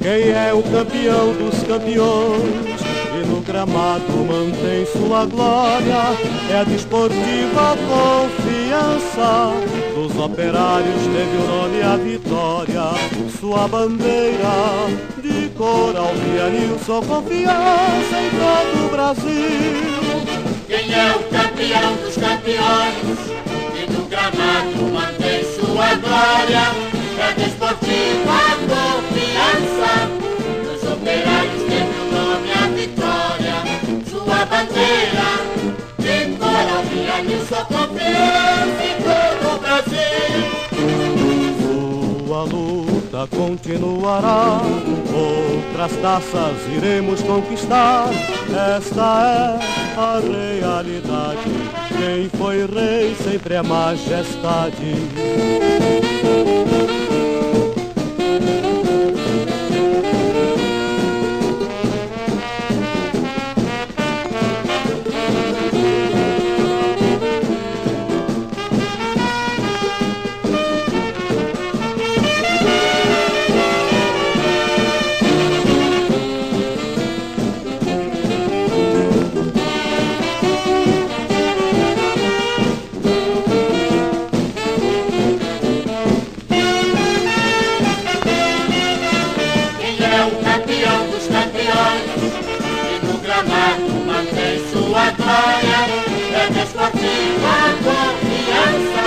Quem é o campeão dos campeões e no gramado mantém sua glória? É a Desportiva Confiança, dos operários teve o nome a vitória. Sua bandeira de cor alvianil, só confiança em todo o Brasil. Quem é o campeão dos campeões e no gramado mantém sua glória? É a Desportiva Confiança, dos operários teve o nome a vitória. Sua bandeira de cor alvianil, só confiança em todo o Brasil. Sua luta continuará, outras taças iremos conquistar. Esta é a realidade, quem foi rei sempre é majestade. Mantém sua glória, é Desportiva Confiança.